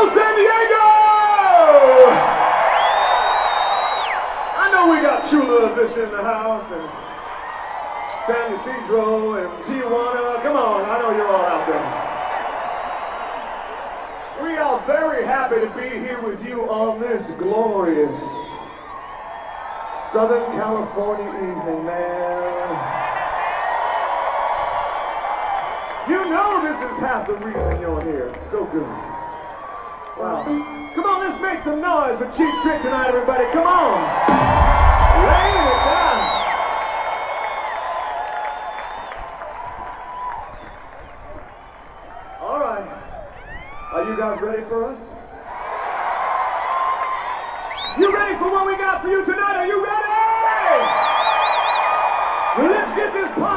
San Diego! I know we got Chula Vista in the house, and San Ysidro, and Tijuana. Come on, I know you're all out there. We are very happy to be here with you on this glorious Southern California evening, man. You know this is half the reason you're here. It's so good. Wow. Come on, let's make some noise for Cheap Trick tonight, everybody. Come on. Laying it down. All right. Are you guys ready for us? You ready for what we got for you tonight? Are you ready? Well, let's get this party.